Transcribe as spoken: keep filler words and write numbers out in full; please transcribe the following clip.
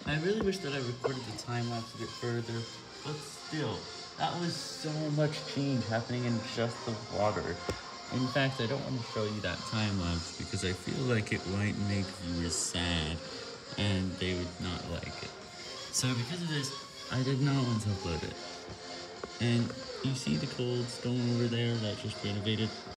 I really wish that I recorded the time-lapse a bit further, but still, that was so much change happening in just the water. In fact, I don't want to show you that time-lapse because I feel like it might make viewers sad, and they would not like it. So because of this, I did not want to upload it. And you see the cold stone over there that just renovated?